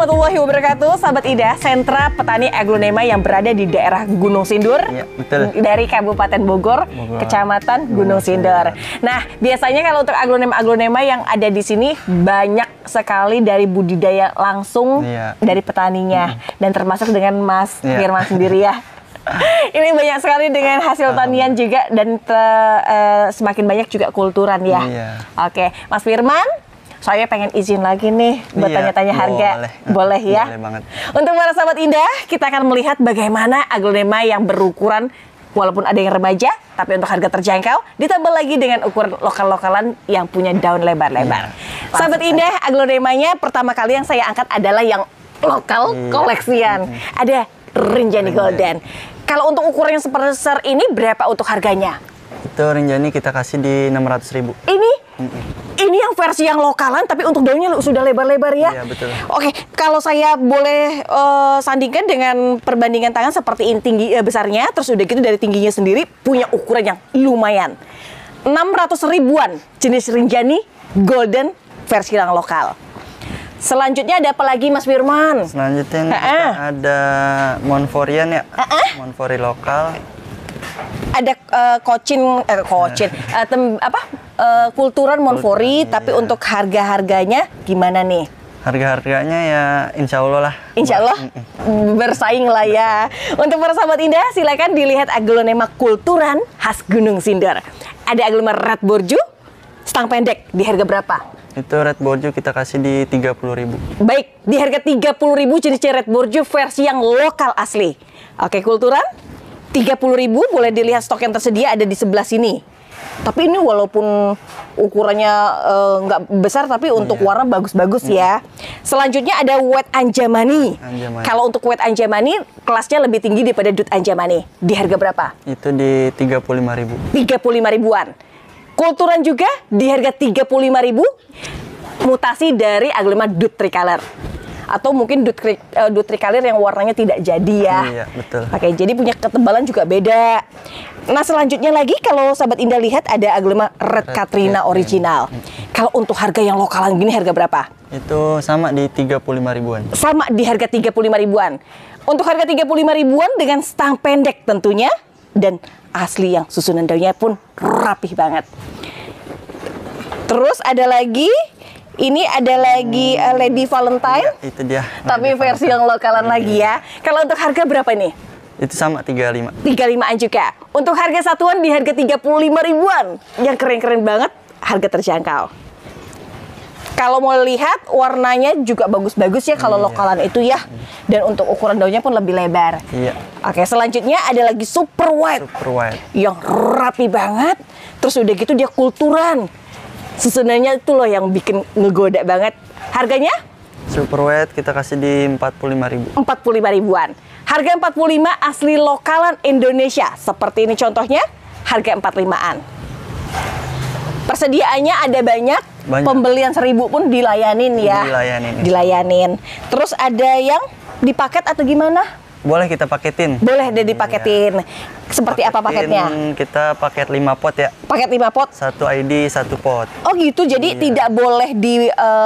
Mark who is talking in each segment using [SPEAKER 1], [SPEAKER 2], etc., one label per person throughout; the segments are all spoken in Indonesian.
[SPEAKER 1] warahmatullahi wabarakatuh, sahabat Ida, sentra petani aglonema yang berada di daerah Gunung Sindur,
[SPEAKER 2] ya, betul.
[SPEAKER 1] Dari Kabupaten Bogor, Kecamatan Gunung Sindur. Nah, biasanya kalau untuk aglonema yang ada di sini banyak sekali dari budidaya langsung dari petaninya, dan termasuk dengan Mas Firman sendiri ya. Ini banyak sekali dengan hasil tanian juga, dan semakin banyak juga kulturan ya. Oke, Mas Firman, saya pengen izin lagi nih buat tanya-tanya harga. Boleh ya?
[SPEAKER 2] Boleh banget.
[SPEAKER 1] Untuk para sahabat Indah, kita akan melihat bagaimana aglonema yang berukuran walaupun ada yang remaja, tapi untuk harga terjangkau, ditambah lagi dengan ukuran lokal-lokalan yang punya daun lebar-lebar. Sahabat Indah, aglonemanya pertama kali yang saya angkat adalah yang lokal koleksian. Ada Rinjani Golden. Kalau untuk ukuran yang sebesar ini berapa untuk harganya?
[SPEAKER 2] Itu Rinjani kita kasih di 600.000.
[SPEAKER 1] Ini yang versi yang lokalan, tapi untuk daunnya sudah lebar-lebar ya?
[SPEAKER 2] Iya, betul.
[SPEAKER 1] Oke, kalau saya boleh sandingkan dengan perbandingan tangan seperti ini tinggi besarnya, terus udah gitu dari tingginya sendiri punya ukuran yang lumayan. 600 ribuan jenis Rinjani Golden versi yang lokal. Selanjutnya ada apa lagi Mas Firman?
[SPEAKER 2] Selanjutnya kita ada Monforian ya, Monfori lokal.
[SPEAKER 1] Ada kulturan Monfori, tapi untuk harga-harganya gimana nih?
[SPEAKER 2] Harga-harganya ya insya Allah lah.
[SPEAKER 1] Insya Allah bersaing lah ya. Untuk para sahabat Indah, silakan dilihat aglonema kulturan khas Gunung Sindur. Ada aglonema Red Borju, stang pendek, di harga berapa?
[SPEAKER 2] Itu Red Borju kita kasih di 30.000.
[SPEAKER 1] Baik, di harga 30.000 jenisnya Red Borju versi yang lokal asli. Oke, kulturan 30.000, boleh dilihat stok yang tersedia ada di sebelah sini. Tapi ini walaupun ukurannya nggak besar, tapi untuk warna bagus-bagus ya. Selanjutnya ada Wet Anjamani. Kalau untuk Wet Anjamani, kelasnya lebih tinggi daripada Dut Anjamani. Di harga berapa?
[SPEAKER 2] Itu di 35.000.
[SPEAKER 1] 35 ribuan. Kulturan juga di harga 35.000. Mutasi dari aglonema Dut Tricolor. Atau mungkin Dut Tricolor yang warnanya tidak jadi ya.
[SPEAKER 2] Iya, betul.
[SPEAKER 1] Oke, jadi punya ketebalan juga beda. Nah, selanjutnya lagi kalau sahabat Indah lihat ada aglonema Red Katrina original. Kalau untuk harga yang lokalan gini harga berapa?
[SPEAKER 2] Itu sama di 35 ribuan.
[SPEAKER 1] Sama di harga 35 ribuan. Untuk harga 35 ribuan dengan stang pendek tentunya, dan asli yang susunan daunnya pun rapih banget. Terus ada lagi, ini ada lagi Lady Valentine.
[SPEAKER 2] Ya, itu dia.
[SPEAKER 1] Tapi versi yang lokalan lagi ya. Kalau untuk harga berapa nih?
[SPEAKER 2] Itu sama 35.
[SPEAKER 1] 35-an juga. Untuk harga satuan di harga 35 ribuan. Yang keren-keren banget, harga terjangkau. Kalau mau lihat warnanya juga bagus-bagus ya kalau lokalan itu ya. Dan untuk ukuran daunnya pun lebih lebar.
[SPEAKER 2] Iya.
[SPEAKER 1] Oke, selanjutnya ada lagi Super White.
[SPEAKER 2] Super White.
[SPEAKER 1] Yang rapi banget. Terus udah gitu dia kulturan. Susunannya itu loh yang bikin ngegoda banget. Harganya?
[SPEAKER 2] Super White kita kasih di 45.000.
[SPEAKER 1] 45 ribuan. Harga 45 asli lokalan Indonesia. Seperti ini contohnya, harga 45-an. Persediaannya ada banyak. Pembelian 1000 pun dilayanin ya. Dilayanin. Terus ada yang dipaket atau gimana?
[SPEAKER 2] Boleh kita paketin.
[SPEAKER 1] Boleh deh dipaketin. Seperti apa paketnya?
[SPEAKER 2] Kita paket 5 pot ya.
[SPEAKER 1] Paket 5 pot?
[SPEAKER 2] 1 ID, 1 pot.
[SPEAKER 1] Oh gitu, jadi tidak boleh di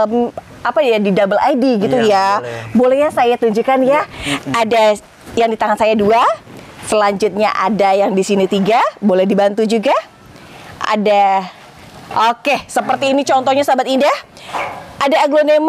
[SPEAKER 1] di double ID gitu ya. Boleh ya saya tunjukkan ya. Ada yang di tangan saya 2. Selanjutnya ada yang di sini 3. Boleh dibantu juga. Ada. Oke, seperti ini contohnya sahabat Indah. Ada aglonema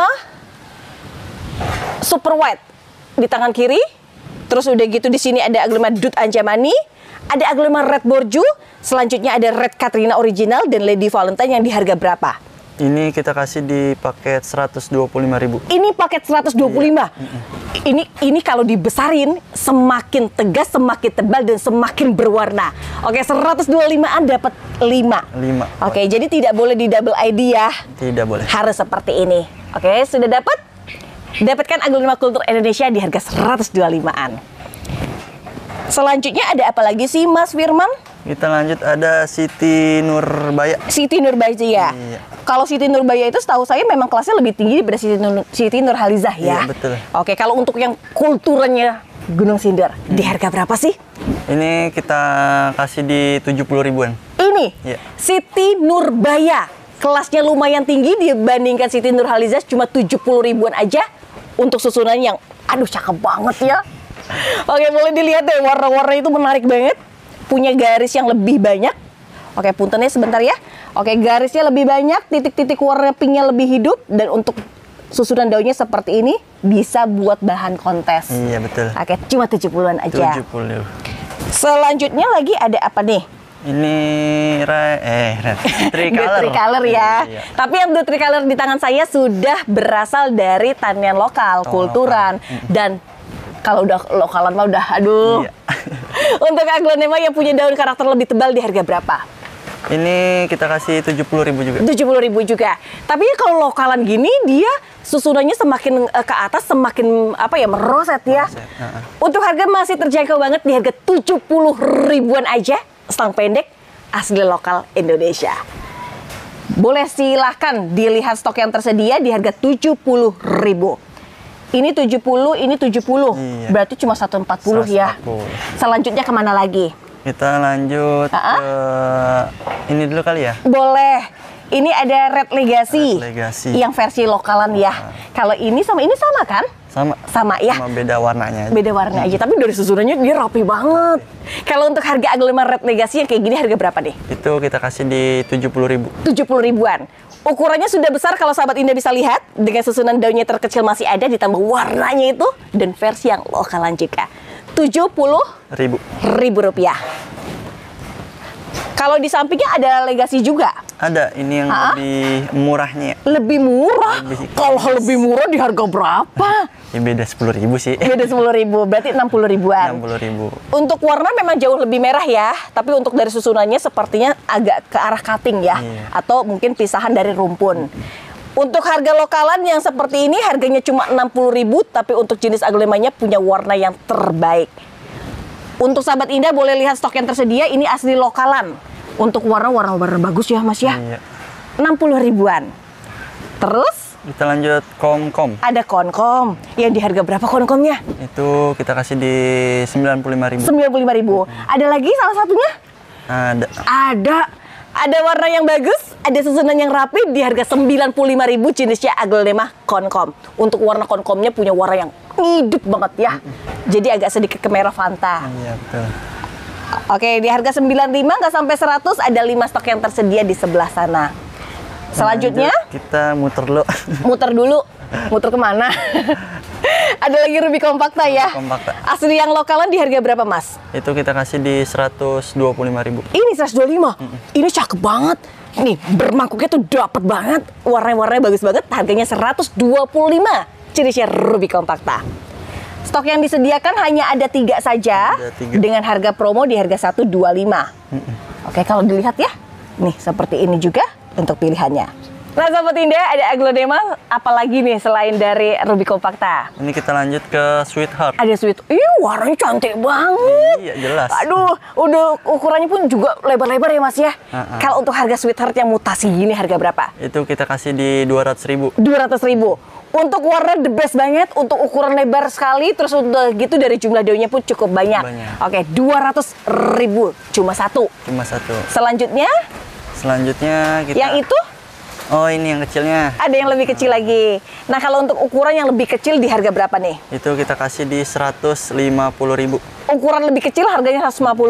[SPEAKER 1] Super White di tangan kiri. Terus udah gitu di sini ada aglonema Dut Anjamani, ada aglonema Red Borju, selanjutnya ada Red Katrina original dan Lady Valentine yang di harga berapa?
[SPEAKER 2] Ini kita kasih di paket 125.000.
[SPEAKER 1] Ini paket 125. Ini kalau dibesarin semakin tegas, semakin tebal dan semakin berwarna. Oke, 125-an dapat 5. Oke, jadi tidak boleh di double ID ya.
[SPEAKER 2] Tidak boleh.
[SPEAKER 1] Harus seperti ini. Oke, sudah dapat? Dapatkan aglonema kultur Indonesia di harga 125-an. Selanjutnya ada apa lagi sih Mas Firman?
[SPEAKER 2] Kita lanjut, ada Siti Nurbaya.
[SPEAKER 1] Siti Nurbaya ya.
[SPEAKER 2] Iya.
[SPEAKER 1] Kalau Siti Nurbaya itu setahu saya memang kelasnya lebih tinggi daripada Siti Nurhalizah ya.
[SPEAKER 2] Iya, betul.
[SPEAKER 1] Oke, kalau untuk yang kulturnya Gunung Sindur, di harga berapa sih?
[SPEAKER 2] Ini kita kasih di 70 ribuan.
[SPEAKER 1] Ini
[SPEAKER 2] Iya.
[SPEAKER 1] Siti Nurbaya. Kelasnya lumayan tinggi dibandingkan Siti Nurhalizah, cuma 70 ribuan aja. Untuk susunan yang aduh cakep banget ya. Oke, boleh dilihat deh, warna-warna itu menarik banget. Punya garis yang lebih banyak. Oke, puntennya sebentar ya. Oke, garisnya lebih banyak, titik-titik warna pinknya lebih hidup, dan untuk susunan daunnya seperti ini bisa buat bahan kontes.
[SPEAKER 2] Iya, betul.
[SPEAKER 1] Oke, cuma 70-an aja.
[SPEAKER 2] 70.
[SPEAKER 1] Selanjutnya lagi ada apa nih?
[SPEAKER 2] Ini tricolor.
[SPEAKER 1] Tricolor ya.
[SPEAKER 2] Iya.
[SPEAKER 1] Tapi yang blue tricolor di tangan saya sudah berasal dari tanian lokal, kulturan. Dan kalau udah lokalan mah udah aduh.
[SPEAKER 2] Iya.
[SPEAKER 1] Untuk aglonema yang punya daun karakter lebih tebal di harga berapa?
[SPEAKER 2] Ini kita kasih 70.000 juga.
[SPEAKER 1] 70.000 juga. Tapi kalau lokalan gini dia susunannya semakin ke atas semakin apa ya, meroset ya. Untuk harga masih terjangkau banget di harga 70.000-an aja. Stang pendek asli lokal Indonesia. Boleh silahkan dilihat stok yang tersedia di harga 70.000. Ini 70, ini 70. Iya. Berarti cuma 140 ya. Selanjutnya kemana lagi?
[SPEAKER 2] Kita lanjut ke ini dulu kali ya.
[SPEAKER 1] Boleh. Ini ada Red Legacy.
[SPEAKER 2] Red Legacy.
[SPEAKER 1] Yang versi lokalan ya. Kalau ini sama kan? Sama ya.
[SPEAKER 2] Sama beda warnanya.
[SPEAKER 1] Beda warna aja. Tapi dari susunannya dia rapi banget. Kalau untuk harga aglonema Red Legacy yang kayak gini harga berapa deh?
[SPEAKER 2] Itu kita kasih di 70.000.
[SPEAKER 1] 70.000-an. Ukurannya sudah besar kalau sahabat Indah bisa lihat. Dengan susunan daunnya terkecil masih ada, ditambah warnanya itu. Dan versi yang lokalan juga. 70.000 rupiah. Kalau di sampingnya ada Legacy juga.
[SPEAKER 2] Ada, ini yang lebih murahnya.
[SPEAKER 1] Lebih murah? Kalau lebih murah di harga berapa?
[SPEAKER 2] Ya beda 10.000 sih.
[SPEAKER 1] Beda 10.000, berarti 60.000-an.
[SPEAKER 2] 60.000.
[SPEAKER 1] Untuk warna memang jauh lebih merah ya, tapi untuk dari susunannya sepertinya agak ke arah cutting ya, atau mungkin pisahan dari rumpun. Untuk harga lokalan yang seperti ini harganya cuma 60.000, tapi untuk jenis aglonemanya punya warna yang terbaik. Untuk sahabat Indah boleh lihat stok yang tersedia, ini asli lokalan. Untuk warna bagus ya Mas ya.
[SPEAKER 2] Iya.
[SPEAKER 1] 60.000-an. Terus
[SPEAKER 2] kita lanjut komkom.
[SPEAKER 1] ada konkom. Yang di harga berapa konkomnya?
[SPEAKER 2] Itu kita kasih di 95.000.
[SPEAKER 1] 95.000. Ada lagi salah satunya? Ada warna yang bagus, ada susunan yang rapi di harga 95.000 jenisnya aglonema konkom. Untuk warna konkomnya punya warna yang hidup banget ya. Jadi agak sedikit kemerah Fanta.
[SPEAKER 2] Iya, betul.
[SPEAKER 1] Oke, di harga 95 nggak sampai 100, ada 5 stok yang tersedia di sebelah sana. Selanjutnya
[SPEAKER 2] kita muter dulu.
[SPEAKER 1] Muter kemana? Ada lagi Ruby Kompakta ya.
[SPEAKER 2] Kompakta.
[SPEAKER 1] Asli yang lokalan di harga berapa Mas?
[SPEAKER 2] Itu kita kasih di 125.000.
[SPEAKER 1] Ini 125. Ini cakep banget. Nih bermangkuknya tuh dapet banget. Warna-warnanya bagus banget. Harganya 125. Jenisnya Ruby Kompakta. Stok yang disediakan hanya ada 3 saja. Dengan harga promo di harga 125. Oke, kalau dilihat ya. Nih seperti ini juga untuk pilihannya. Nah Sobat Indah, ada aglonema apalagi nih selain dari Ruby Kompakta?
[SPEAKER 2] Ini kita lanjut ke Sweetheart.
[SPEAKER 1] Ada warnanya cantik banget.
[SPEAKER 2] Iya, jelas.
[SPEAKER 1] Aduh, udah ukurannya pun juga lebar-lebar ya Mas ya. Kalau untuk harga Sweetheart yang mutasi gini harga berapa?
[SPEAKER 2] Itu kita kasih di 200.000.
[SPEAKER 1] 200.000. Untuk warna the best banget, untuk ukuran lebar sekali, terus udah gitu dari jumlah daunnya pun cukup banyak. Oke, 200.000. Cuma satu. Selanjutnya kita... Yang itu?
[SPEAKER 2] Oh, ini yang kecilnya.
[SPEAKER 1] Ada yang lebih kecil lagi. Nah, kalau untuk ukuran yang lebih kecil di harga berapa nih?
[SPEAKER 2] Itu kita kasih di 150.000.
[SPEAKER 1] Ukuran lebih kecil harganya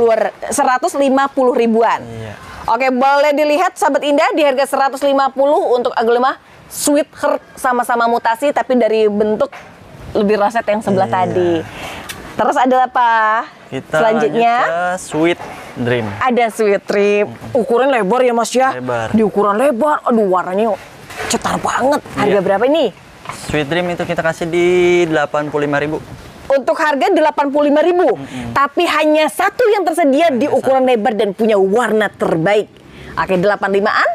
[SPEAKER 1] 150.000-an.
[SPEAKER 2] Iya.
[SPEAKER 1] Oke, boleh dilihat Sahabat Indah di harga 150 untuk aglonema Sweetheart, sama-sama mutasi tapi dari bentuk lebih roset yang sebelah tadi. Terus ada apa?
[SPEAKER 2] Kita
[SPEAKER 1] selanjutnya
[SPEAKER 2] ke Sweet Dream.
[SPEAKER 1] Ada Sweet Dream. Ukuran lebar ya Mas ya?
[SPEAKER 2] Lebar.
[SPEAKER 1] Di ukuran lebar, aduh warnanya cetar banget. Harga berapa ini?
[SPEAKER 2] Sweet Dream itu kita kasih di 85.000.
[SPEAKER 1] Untuk harga 85.000. Tapi hanya satu yang tersedia di ukuran lebar dan punya warna terbaik. Oke, 85-an.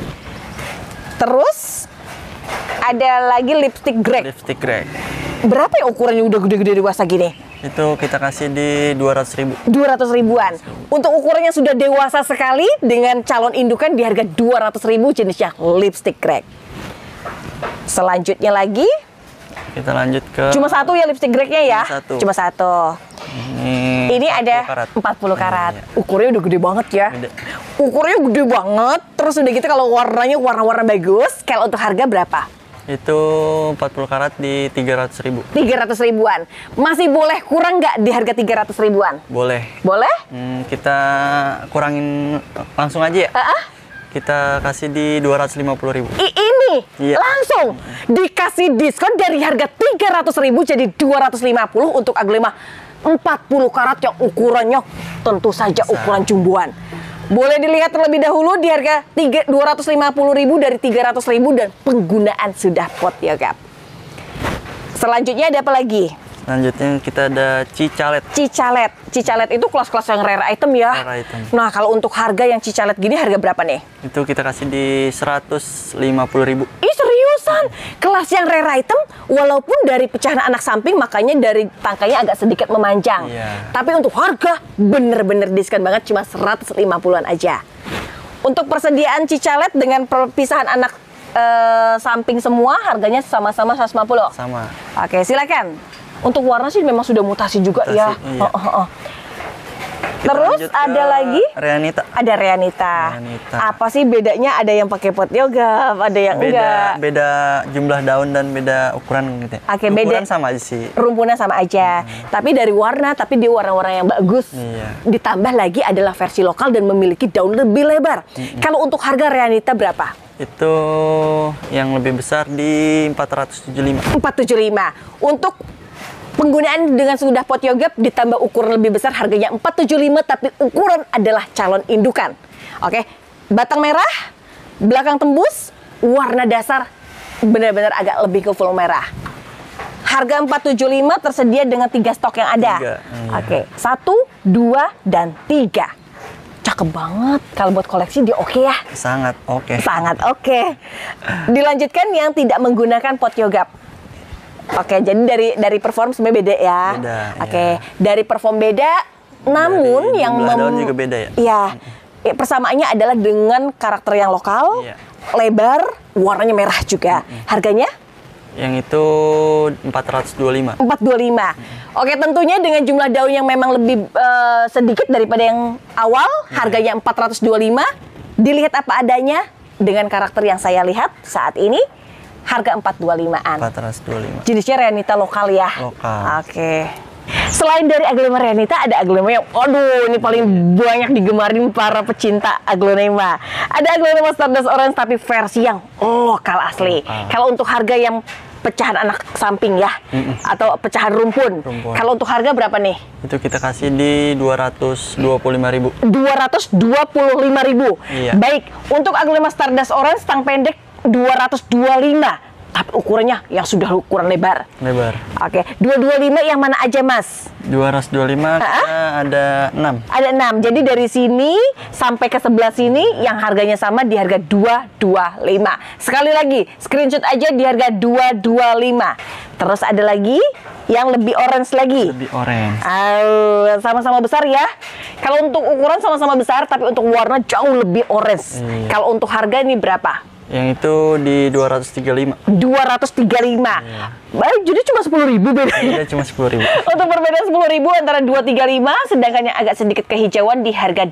[SPEAKER 1] Terus ada lagi lipstick grey.
[SPEAKER 2] Lipstick grey.
[SPEAKER 1] Berapa ya ukurannya udah gede-gede dewasa gini?
[SPEAKER 2] Itu kita kasih di 200.000.
[SPEAKER 1] 200.000-an. Untuk ukurannya sudah dewasa sekali dengan calon indukan di harga 200.000 jenisnya lipstick grey. Selanjutnya lagi
[SPEAKER 2] kita lanjut ke
[SPEAKER 1] cuma satu ya lipstick grey-nya ya. Cuma satu. Ini ada 40 karat. Ukurnya udah gede banget ya. Ukurnya gede banget. Terus udah gitu kalau warnanya warna-warna bagus. Kalau untuk harga berapa?
[SPEAKER 2] Itu 40 karat di 300.000.
[SPEAKER 1] 300 ribuan. Masih boleh kurang nggak di harga 300 ribuan?
[SPEAKER 2] Boleh.
[SPEAKER 1] Boleh?
[SPEAKER 2] Kita kurangin langsung aja ya. Kita kasih di 250.000.
[SPEAKER 1] Ini
[SPEAKER 2] Iya.
[SPEAKER 1] langsung dikasih diskon dari harga 300.000 jadi 250 untuk Aglonema 40 karat yang ukurannya tentu saja ukuran jumboan. Boleh dilihat terlebih dahulu di harga 250.000 dari 300.000 dan penggunaan sudah Potyogap. Selanjutnya ada apa lagi?
[SPEAKER 2] Selanjutnya kita ada Cicalet.
[SPEAKER 1] Cicalet. Cicalet itu kelas-kelas yang rare item ya.
[SPEAKER 2] Rare item.
[SPEAKER 1] Nah, kalau untuk harga yang Cicalet gini harga berapa nih?
[SPEAKER 2] Itu kita kasih di 150.000.
[SPEAKER 1] Ih, seriusan? Kelas yang rare item walaupun dari pecahan anak samping makanya dari tangkainya agak sedikit memanjang.
[SPEAKER 2] Iya.
[SPEAKER 1] Tapi untuk harga bener-bener diskon banget cuma 150-an aja. Untuk persediaan Cicalet dengan perpisahan anak samping semua harganya sama-sama 150.
[SPEAKER 2] Sama.
[SPEAKER 1] Oke, silakan. Untuk warna sih memang sudah mutasi juga
[SPEAKER 2] Mutasi,
[SPEAKER 1] ya.
[SPEAKER 2] iya.
[SPEAKER 1] Terus
[SPEAKER 2] lanjut ke
[SPEAKER 1] ada lagi?
[SPEAKER 2] Reanita.
[SPEAKER 1] Ada Reanita.
[SPEAKER 2] Reanita.
[SPEAKER 1] Apa sih bedanya? Ada yang pakai Potyogap, ada yang enggak.
[SPEAKER 2] Beda jumlah daun dan beda ukuran gitu ya.
[SPEAKER 1] Oke,
[SPEAKER 2] ukuran
[SPEAKER 1] beda.
[SPEAKER 2] sama aja sih.
[SPEAKER 1] Rumpunnya sama aja. Tapi dari warna, tapi di warna-warna yang bagus.
[SPEAKER 2] Iya.
[SPEAKER 1] Ditambah lagi adalah versi lokal dan memiliki daun lebih lebar. Kalau untuk harga Reanita berapa?
[SPEAKER 2] Itu yang lebih besar di 475.
[SPEAKER 1] 475. Untuk penggunaan dengan sudah Potyogap ditambah ukuran lebih besar harganya 475 tapi ukuran adalah calon indukan. Oke, batang merah, belakang tembus, warna dasar benar-benar agak lebih ke full merah. Harga 475 tersedia dengan 3 stok yang ada.
[SPEAKER 2] 3, iya.
[SPEAKER 1] Oke, 1, 2, dan 3. Cakep banget. Kalau buat koleksi dia oke ya.
[SPEAKER 2] Sangat oke.
[SPEAKER 1] Sangat oke. Dilanjutkan yang tidak menggunakan Potyogap. Oke, jadi dari perform sebenarnya beda ya.
[SPEAKER 2] Beda,
[SPEAKER 1] oke,
[SPEAKER 2] ya.
[SPEAKER 1] dari perform beda, namun
[SPEAKER 2] Dari
[SPEAKER 1] yang
[SPEAKER 2] jumlah daun juga beda ya?
[SPEAKER 1] Iya, persamaannya adalah dengan karakter yang lokal,
[SPEAKER 2] Iya.
[SPEAKER 1] lebar, warnanya merah juga. Harganya?
[SPEAKER 2] Yang itu 425.
[SPEAKER 1] 425. Oke, tentunya dengan jumlah daun yang memang lebih sedikit daripada yang awal, harganya 425. Dilihat apa adanya dengan karakter yang saya lihat saat ini. Harga 425-an.
[SPEAKER 2] 425.
[SPEAKER 1] Jenisnya Reanita lokal ya?
[SPEAKER 2] Lokal.
[SPEAKER 1] Oke. Selain dari Aglonema Reanita, ada Aglonema yang, aduh, ini paling banyak digemarin para pecinta Aglonema. Ada Aglonema Stardust Orange tapi versi yang lokal asli. Kalau untuk harga yang pecahan anak samping ya, atau pecahan rumpun. Kalau untuk harga berapa nih?
[SPEAKER 2] Itu kita kasih di 225.000.
[SPEAKER 1] 225.000.
[SPEAKER 2] Iya.
[SPEAKER 1] Baik, untuk Aglonema Stardust Orange stang pendek 225. Tapi ukurannya yang sudah ukuran lebar.
[SPEAKER 2] Lebar.
[SPEAKER 1] Oke, 225 yang mana aja, Mas?
[SPEAKER 2] 225 kita ada 6.
[SPEAKER 1] Ada 6. Jadi dari sini sampai ke sebelah sini yang harganya sama di harga 225. Sekali lagi, screenshot aja di harga 225. Terus ada lagi yang lebih orange lagi.
[SPEAKER 2] Lebih orange.
[SPEAKER 1] Sama-sama besar ya. Kalau untuk ukuran sama-sama besar, tapi untuk warna jauh lebih orange.
[SPEAKER 2] Iya.
[SPEAKER 1] Kalau untuk harga ini berapa?
[SPEAKER 2] Yang itu di 235.
[SPEAKER 1] 235. Baik, jadi cuma 10.000 bedanya.
[SPEAKER 2] Iya, cuma 10.000.
[SPEAKER 1] Untuk perbedaan 10.000 antara 235, sedangkan yang agak sedikit kehijauan di harga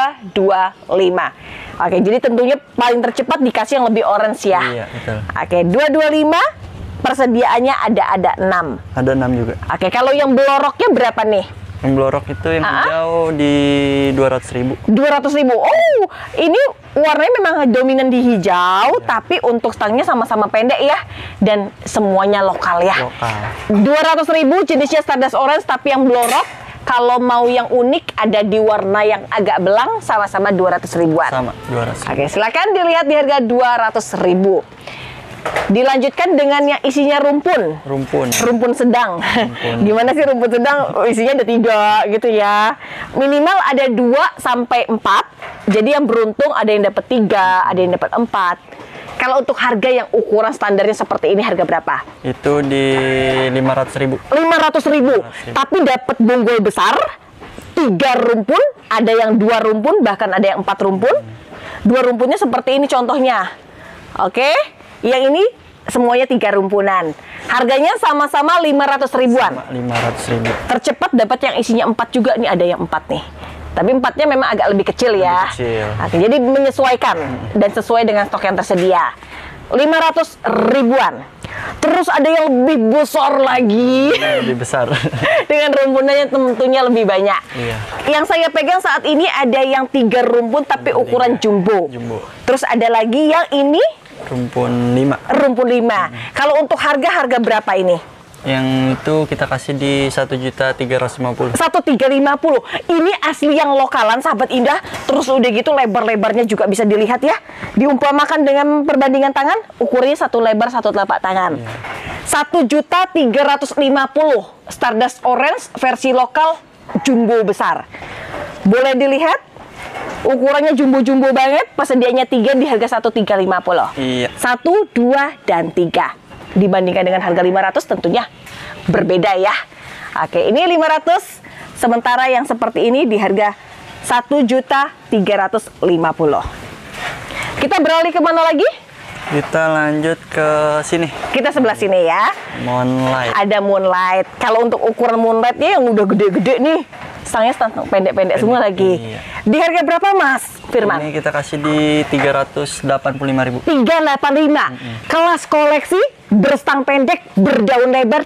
[SPEAKER 1] 225. Oke, jadi tentunya paling tercepat dikasih yang lebih orange ya.
[SPEAKER 2] Iya, betul.
[SPEAKER 1] Oke, 225 persediaannya ada 6.
[SPEAKER 2] Ada 6 juga.
[SPEAKER 1] Oke, kalau yang beloroknya berapa nih?
[SPEAKER 2] Yang blorok itu yang hijau di 200.000.
[SPEAKER 1] 200.000. Oh, ini warnanya memang dominan di hijau, tapi untuk stangnya sama-sama pendek ya, dan semuanya lokal ya.
[SPEAKER 2] Lokal.
[SPEAKER 1] 200.000 jenisnya Stardust Orange, tapi yang blorok. Kalau mau yang unik ada di warna yang agak belang, sama-sama 200.000-an.
[SPEAKER 2] Sama 200.
[SPEAKER 1] Oke, silakan dilihat di harga 200.000. Dilanjutkan dengan yang isinya rumpun. Rumpun sedang. Gimana sih rumpun sedang? Isinya ada 3 gitu ya. Minimal ada 2 sampai 4. Jadi yang beruntung ada yang dapat 3, ada yang dapat 4. Kalau untuk harga yang ukuran standarnya seperti ini harga berapa?
[SPEAKER 2] Itu di 500.000.
[SPEAKER 1] 500.000. Tapi dapat bonggol besar, 3 rumpun, ada yang 2 rumpun, bahkan ada yang 4 rumpun. 2 rumpunnya seperti ini contohnya. Oke. Yang ini semuanya 3 rumpunan. Harganya sama-sama 500.000-an.
[SPEAKER 2] 500.000.
[SPEAKER 1] Tercepat dapat yang isinya 4 juga. Nih ada yang 4 nih. Tapi 4-nya memang agak lebih kecil ya.
[SPEAKER 2] Lebih kecil.
[SPEAKER 1] Oke, jadi menyesuaikan dan sesuai dengan stok yang tersedia. 500 ribuan. Terus ada yang lebih besar lagi.
[SPEAKER 2] Lebih besar.
[SPEAKER 1] Dengan rumpunannya tentunya lebih banyak.
[SPEAKER 2] Iya.
[SPEAKER 1] Yang saya pegang saat ini ada yang 3 rumpun tapi ukuran jumbo. Terus ada lagi yang ini
[SPEAKER 2] rumpun 5.
[SPEAKER 1] Rumpun 5. Kalau untuk harga berapa ini?
[SPEAKER 2] Yang itu kita kasih di 1.350.000.
[SPEAKER 1] 1.350. Ini asli yang lokalan, sahabat Indah. Terus udah gitu lebar-lebarnya juga bisa dilihat ya. Diumpamakan dengan perbandingan tangan, ukurannya satu lebar satu telapak tangan. 1.350.000. Stardust Orange versi lokal jumbo besar. Boleh dilihat. Ukurannya jumbo-jumbo banget. Persediaannya 3 di harga 1.350.
[SPEAKER 2] Iya.
[SPEAKER 1] 1, 2, dan 3. Dibandingkan dengan harga 500 tentunya berbeda ya. Oke, ini 500. Sementara yang seperti ini di harga 1.350.000. Kita beralih kemana lagi?
[SPEAKER 2] Kita lanjut ke sini.
[SPEAKER 1] Kita sebelah sini ya.
[SPEAKER 2] Moonlight.
[SPEAKER 1] Ada Moonlight. Kalau untuk ukuran Moonlightnya yang udah gede-gede nih, stangnya pendek-pendek semua lagi.
[SPEAKER 2] Iya.
[SPEAKER 1] Di harga berapa Mas Firman?
[SPEAKER 2] Ini kita kasih di 385.000.
[SPEAKER 1] 385. Kelas koleksi berstang pendek, berdaun lebar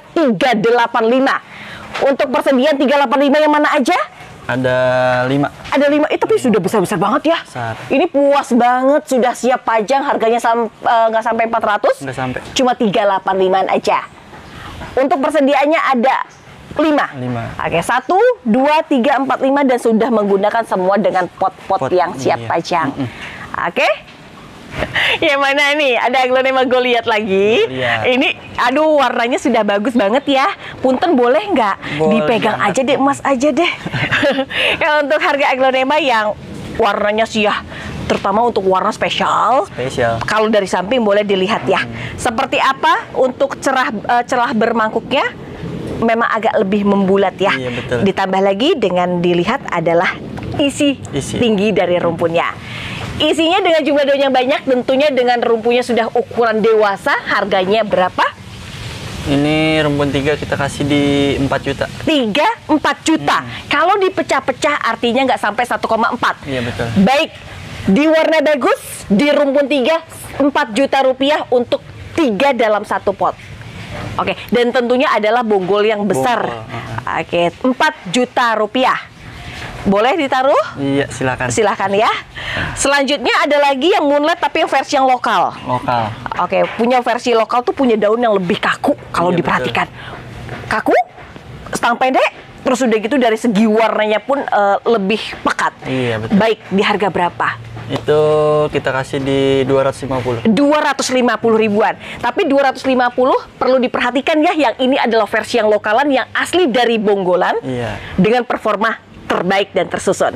[SPEAKER 1] 385. Untuk persediaan 385 yang mana aja?
[SPEAKER 2] Ada 5.
[SPEAKER 1] Ada 5, tapi sudah besar-besar banget ya.
[SPEAKER 2] Besar.
[SPEAKER 1] Ini puas banget, sudah siap pajang, harganya nggak sampai 400.
[SPEAKER 2] Nggak sampai.
[SPEAKER 1] Cuma 385 aja. Untuk persediaannya ada 5. Oke, 1, 2, 3, 4, 5 dan sudah menggunakan semua dengan pot-pot yang siap pajang. Oke. Yang mana nih? Ada Aglonema Goliath lagi. Ini, aduh, warnanya sudah bagus banget ya. Punten boleh nggak? Dipegang aja deh, Mas aja deh. Kalau untuk harga Aglonema yang warnanya sih ya, terutama untuk warna spesial. Kalau dari samping boleh dilihat ya. Seperti apa untuk celah bermangkuknya? Memang agak lebih membulat ya.
[SPEAKER 2] Iya, betul.
[SPEAKER 1] Ditambah lagi dengan dilihat adalah isi tinggi dari rumpunnya. Isinya dengan jumlah daun yang banyak, tentunya dengan rumpunya sudah ukuran dewasa. Harganya berapa?
[SPEAKER 2] Ini rumpun 3 kita kasih di 4 juta.
[SPEAKER 1] 4 juta. Kalau dipecah-pecah artinya nggak sampai 1,4.
[SPEAKER 2] Iya, betul.
[SPEAKER 1] Baik, di warna bagus, di rumpun 3, 4 juta rupiah untuk 3 dalam 1 pot. Oke, dan tentunya adalah bonggol yang besar. Oke, 4 juta rupiah. Boleh ditaruh?
[SPEAKER 2] Iya, silakan.
[SPEAKER 1] Silakan ya. Selanjutnya ada lagi yang Moonlight tapi yang versi yang lokal. Oke, punya versi lokal tuh punya daun yang lebih kaku kalau diperhatikan. Betul. Kaku, stang pendek, terus udah gitu dari segi warnanya pun lebih pekat.
[SPEAKER 2] Iya, betul.
[SPEAKER 1] Baik, di harga berapa?
[SPEAKER 2] Itu kita kasih di 250.
[SPEAKER 1] 250 ribuan. Tapi 250 perlu diperhatikan ya, yang ini adalah versi yang lokalan yang asli dari Bonggolan.
[SPEAKER 2] Iya.
[SPEAKER 1] Dengan performa terbaik dan tersusun.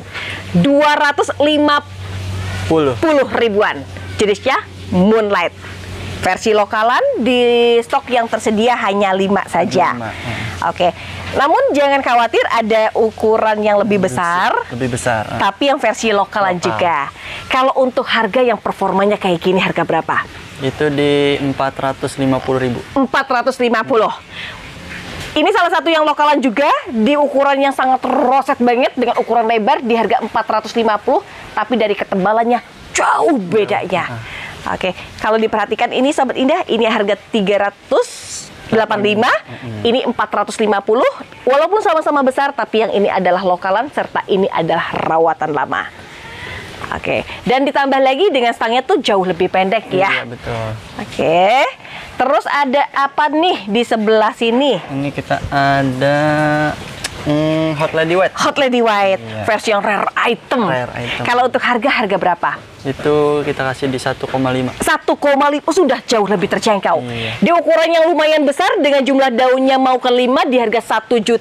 [SPEAKER 1] 250 ribuan. Jenisnya Moonlight. Versi lokalan di stok yang tersedia hanya 5 saja. Oke. Namun jangan khawatir, ada ukuran yang lebih besar. Tapi yang versi lokalan juga. Kalau untuk harga yang performanya kayak gini, harga berapa?
[SPEAKER 2] Itu di 450.000.
[SPEAKER 1] 450. Ini salah satu yang lokalan juga, di ukuran yang sangat roset banget dengan ukuran lebar di harga 450, tapi dari ketebalannya jauh bedanya. Oke, kalau diperhatikan ini Sobat Indah, ini harga 385, ini 450, walaupun sama-sama besar, tapi yang ini adalah lokalan, serta ini adalah rawatan lama. Oke, dan ditambah lagi dengan stangnya tuh jauh lebih pendek ya.
[SPEAKER 2] Iya, betul.
[SPEAKER 1] Oke, terus ada apa nih di sebelah sini?
[SPEAKER 2] Ini kita ada Hot Lady White.
[SPEAKER 1] Hot Lady White, versi yang rare item. Kalau untuk harga berapa?
[SPEAKER 2] Itu kita kasih di 1,5.
[SPEAKER 1] 1,5, sudah jauh lebih terjangkau. Di ukuran yang lumayan besar dengan jumlah daunnya mau ke 5 di harga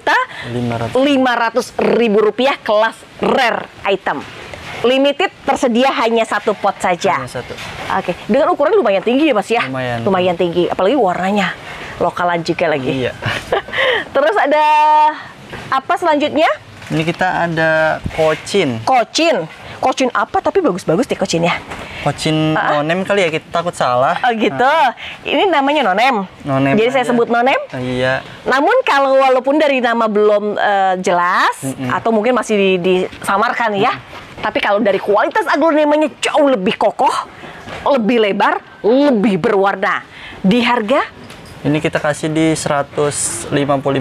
[SPEAKER 1] 1.500.000 rupiah, kelas rare item. Limited, tersedia hanya 1 pot saja. Oke, dengan ukuran lumayan tinggi ya Mas ya? Lumayan tinggi, apalagi warnanya lokalan juga lagi.
[SPEAKER 2] Iya.
[SPEAKER 1] Terus ada apa selanjutnya?
[SPEAKER 2] Ini kita ada Kocin.
[SPEAKER 1] Kocin apa? Tapi bagus-bagus deh kocinnya.
[SPEAKER 2] Kocin nonem kali ya, kita takut salah.
[SPEAKER 1] Oh gitu. Ini namanya nonem. Jadi saya sebut nonem.
[SPEAKER 2] Iya.
[SPEAKER 1] Namun kalau walaupun dari nama belum jelas atau mungkin masih disamarkan ya. Tapi kalau dari kualitas aglonemanya jauh lebih kokoh, lebih lebar, lebih berwarna. Di harga?
[SPEAKER 2] Ini kita kasih di 155.000.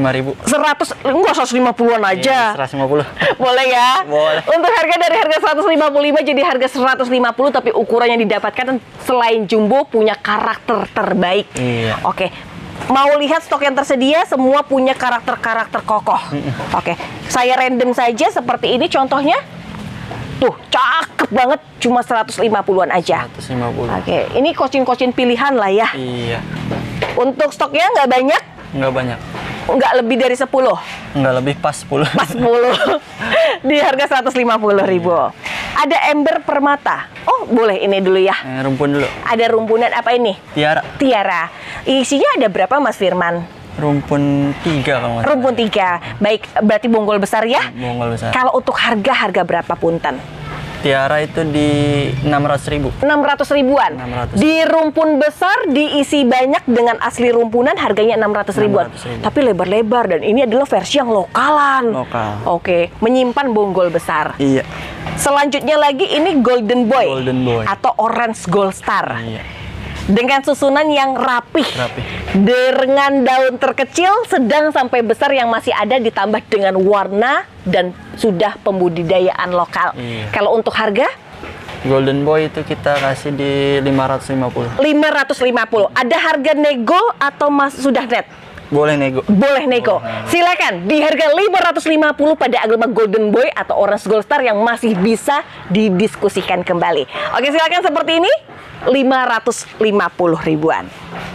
[SPEAKER 1] enggak 150-an aja.
[SPEAKER 2] 150.
[SPEAKER 1] Boleh ya?
[SPEAKER 2] Boleh.
[SPEAKER 1] Untuk harga dari harga 155 jadi harga 150, tapi ukuran yang didapatkan selain jumbo punya karakter terbaik.
[SPEAKER 2] Iya.
[SPEAKER 1] Oke. Mau lihat stok yang tersedia, semua punya karakter-karakter kokoh. Oke. Saya random saja seperti ini contohnya. Tuh, cakep banget, cuma 150-an aja.
[SPEAKER 2] 150.
[SPEAKER 1] Oke, ini kocin-kocin pilihan lah ya.
[SPEAKER 2] Iya.
[SPEAKER 1] Untuk stoknya nggak banyak?
[SPEAKER 2] Nggak banyak.
[SPEAKER 1] Nggak lebih dari 10?
[SPEAKER 2] Nggak lebih, pas 10.
[SPEAKER 1] Pas 10. Di harga 150.000. Ada ember permata. Oh, boleh ini dulu ya.
[SPEAKER 2] Rumpun dulu.
[SPEAKER 1] Ada rumpunan apa ini?
[SPEAKER 2] Tiara.
[SPEAKER 1] Tiara. Isinya ada berapa, Mas Firman?
[SPEAKER 2] Rumpun 3 kalau nggak salah.
[SPEAKER 1] Rumpun 3. Baik, berarti bonggol besar ya?
[SPEAKER 2] Bonggol besar.
[SPEAKER 1] Kalau untuk harga berapa punten?
[SPEAKER 2] Tiara itu di 600.000.
[SPEAKER 1] 600 ribuan.
[SPEAKER 2] 600.
[SPEAKER 1] Di rumpun besar diisi banyak dengan asli rumpunan harganya 600 ribuan.
[SPEAKER 2] 600.000.
[SPEAKER 1] Tapi lebar-lebar dan ini adalah versi yang lokalan.
[SPEAKER 2] Lokal.
[SPEAKER 1] Oke, menyimpan bonggol besar.
[SPEAKER 2] Iya.
[SPEAKER 1] Selanjutnya lagi ini Golden Boy.
[SPEAKER 2] Golden Boy.
[SPEAKER 1] Atau Orange Gold Star.
[SPEAKER 2] Iya.
[SPEAKER 1] Dengan susunan yang rapih. Dengan daun terkecil, sedang sampai besar yang masih ada ditambah dengan warna dan sudah pembudidayaan lokal.
[SPEAKER 2] Iya.
[SPEAKER 1] Kalau untuk harga?
[SPEAKER 2] Golden Boy itu kita kasih di 550.
[SPEAKER 1] 550. Ada harga nego atau sudah net?
[SPEAKER 2] Boleh nego.
[SPEAKER 1] Boleh nego. Silakan di harga 550 pada agama Golden Boy atau Orange Gold Star yang masih bisa didiskusikan kembali. Oke, silakan seperti ini 550 ribuan.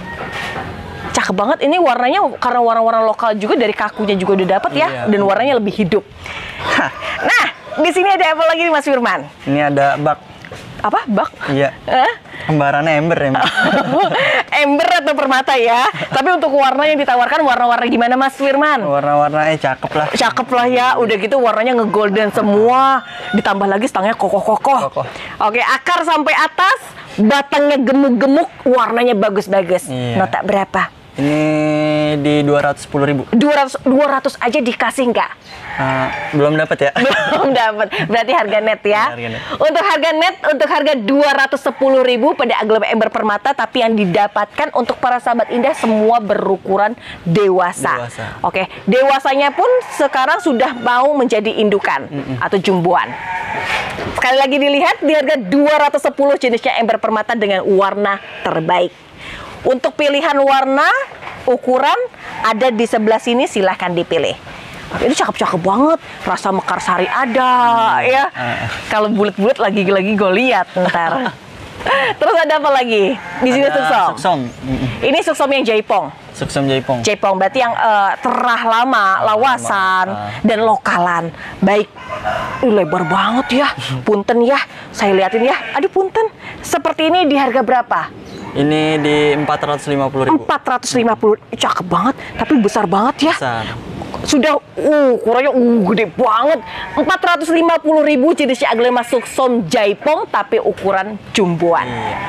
[SPEAKER 1] Cakep banget ini warnanya, karena warna-warna lokal juga, dari kakunya juga udah dapat ya.
[SPEAKER 2] Iya.
[SPEAKER 1] Dan warnanya lebih hidup. Nah, di sini ada apa lagi nih, Mas Firman?
[SPEAKER 2] Ini ada bak.
[SPEAKER 1] Apa? Bak?
[SPEAKER 2] Iya. Kembarannya ember.
[SPEAKER 1] Ember atau permata ya. Tapi untuk warna yang ditawarkan warna-warna gimana, Mas Firman?
[SPEAKER 2] Warna-warnanya cakep lah.
[SPEAKER 1] Cakep lah ya. Udah gitu warnanya ngegolden semua. Ditambah lagi stangnya kokoh-kokoh. Oke, akar sampai atas, batangnya gemuk-gemuk, warnanya bagus-bagus.
[SPEAKER 2] Iya.
[SPEAKER 1] Nota berapa?
[SPEAKER 2] Ini di 210.000.
[SPEAKER 1] 200 aja dikasih nggak?
[SPEAKER 2] Belum dapat ya?
[SPEAKER 1] Belum dapat. Berarti harga net ya.
[SPEAKER 2] Harga net.
[SPEAKER 1] Untuk harga net, untuk harga 210.000 pada aglomerasi ember permata, tapi yang didapatkan untuk para sahabat indah semua berukuran dewasa. Oke, dewasanya pun sekarang sudah mau menjadi indukan atau jumboan. Sekali lagi dilihat di harga 210 jenisnya ember permata dengan warna terbaik. Untuk pilihan warna, ukuran ada di sebelah sini, silahkan dipilih. Ini cakep-cakep banget, rasa mekarsari ada ya. Kalau bulat-bulat lagi gue lihat ntar. Terus ada apa lagi? Di sini suksom. Ini suksom yang jaipong.
[SPEAKER 2] Suksom jaipong.
[SPEAKER 1] Jaipong berarti yang terah lama, lawasan dan lokalan. Baik. Lebar banget ya. Punten ya. Saya liatin ya. Aduh punten. Seperti ini di harga berapa?
[SPEAKER 2] Ini di 450.000.
[SPEAKER 1] 450. Cakep banget, tapi besar banget ya.
[SPEAKER 2] Besar.
[SPEAKER 1] Sudah ukurannya gede banget. 450.000 jenisnya aglema suksom jaipong tapi ukuran jumboan.
[SPEAKER 2] Iya.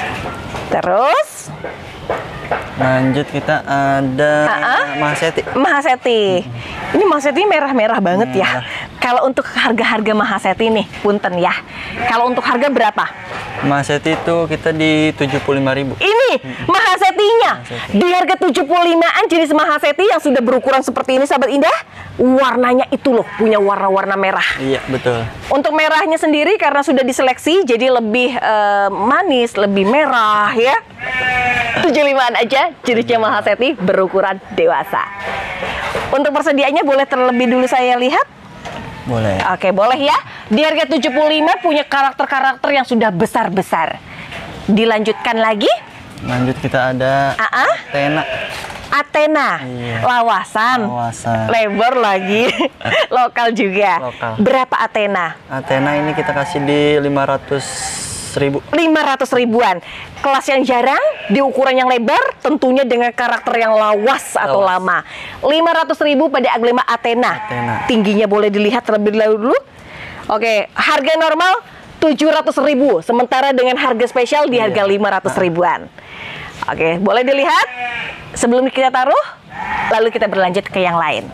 [SPEAKER 1] Terus
[SPEAKER 2] lanjut kita ada Mahaseti.
[SPEAKER 1] Mahaseti. Ini Mahaseti merah-merah banget ya. Kalau untuk harga-harga Mahaseti nih, punten ya. Kalau untuk harga berapa?
[SPEAKER 2] Mahaseti itu kita di 75.000.
[SPEAKER 1] Ini Mahasetinya di harga 75-an jenis Mahaseti yang sudah berukuran seperti ini, sahabat indah. Warnanya itu loh, punya warna-warna merah.
[SPEAKER 2] Iya, betul.
[SPEAKER 1] Untuk merahnya sendiri karena sudah diseleksi jadi lebih manis, lebih merah ya. 75-an aja jenisnya Mahaseti berukuran dewasa. Untuk persediaannya boleh terlebih dulu saya lihat?
[SPEAKER 2] Boleh.
[SPEAKER 1] Oke, boleh ya. Di harga 75 punya karakter-karakter yang sudah besar-besar. Dilanjutkan lagi.
[SPEAKER 2] Lanjut kita ada Athena.
[SPEAKER 1] Athena.
[SPEAKER 2] Iya.
[SPEAKER 1] Lawasan. Lebar lagi. Lokal juga.
[SPEAKER 2] Lokal.
[SPEAKER 1] Berapa Athena?
[SPEAKER 2] Athena ini kita kasih di 500.000.
[SPEAKER 1] 500 ribuan. Kelas yang jarang, di ukuran yang lebar, tentunya dengan karakter yang lawas atau lama. 500.000 pada aglema Athena. Tingginya boleh dilihat terlebih dahulu. Oke, harga normal 700.000. Sementara dengan harga spesial di harga 500 ribuan. Oke, boleh dilihat. Sebelum kita taruh, lalu kita berlanjut ke yang lain.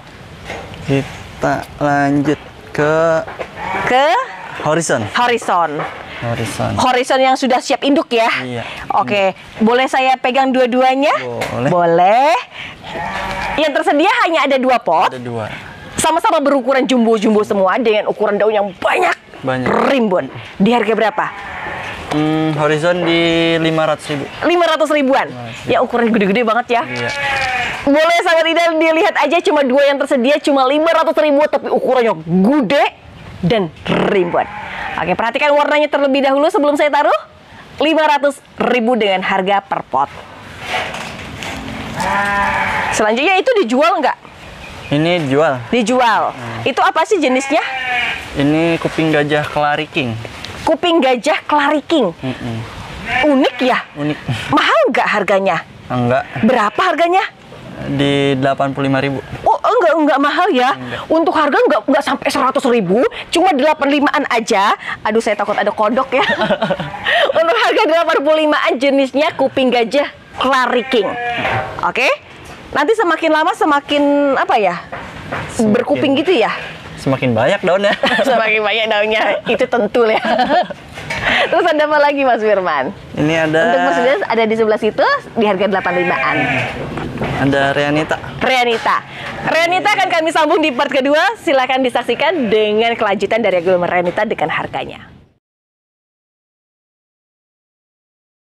[SPEAKER 2] Kita lanjut ke
[SPEAKER 1] Horizon yang sudah siap induk ya.
[SPEAKER 2] Iya.
[SPEAKER 1] Oke, boleh saya pegang dua-duanya?
[SPEAKER 2] Boleh.
[SPEAKER 1] Boleh. Yang tersedia hanya ada 2 pot.
[SPEAKER 2] Ada 2.
[SPEAKER 1] Sama-sama berukuran jumbo-jumbo semua dengan ukuran daun yang banyak. Rimbun. Di harga berapa?
[SPEAKER 2] Horizon di 500.000.
[SPEAKER 1] 500 ribuan. Ya ukuran gede-gede banget ya.
[SPEAKER 2] Iya.
[SPEAKER 1] Boleh sangat indah dilihat aja, cuma 2 yang tersedia, cuma 500 ribu, tapi ukurannya gede dan rimbun. Oke, perhatikan warnanya terlebih dahulu sebelum saya taruh. 500 ribu dengan harga per pot. Selanjutnya itu dijual nggak?
[SPEAKER 2] Ini dijual.
[SPEAKER 1] Dijual. Itu apa sih jenisnya?
[SPEAKER 2] Ini kuping gajah Clary-King.
[SPEAKER 1] Kuping gajah Clary-King. Unik ya?
[SPEAKER 2] Unik.
[SPEAKER 1] Mahal nggak harganya?
[SPEAKER 2] Enggak.
[SPEAKER 1] Berapa harganya?
[SPEAKER 2] Di 85.000.
[SPEAKER 1] Oh, enggak mahal ya. Untuk harga enggak sampai 100 ribu, cuma 85-an aja. Aduh, saya takut ada kodok ya. Untuk harga 85-an jenisnya kuping gajah Clary-King. Oke. Nanti semakin lama semakin apa ya? Berkuping gitu ya.
[SPEAKER 2] Semakin banyak daunnya.
[SPEAKER 1] Semakin banyak daunnya, itu tentu ya. Terus ada apa lagi Mas Firman?
[SPEAKER 2] Ini ada.
[SPEAKER 1] Untuk Mercedes ada di sebelah situ di harga 85-an.
[SPEAKER 2] Ada Reanita.
[SPEAKER 1] Reanita akan kami sambung di part kedua. Silakan disaksikan dengan kelanjutan dari aglomer Reanita dengan harganya.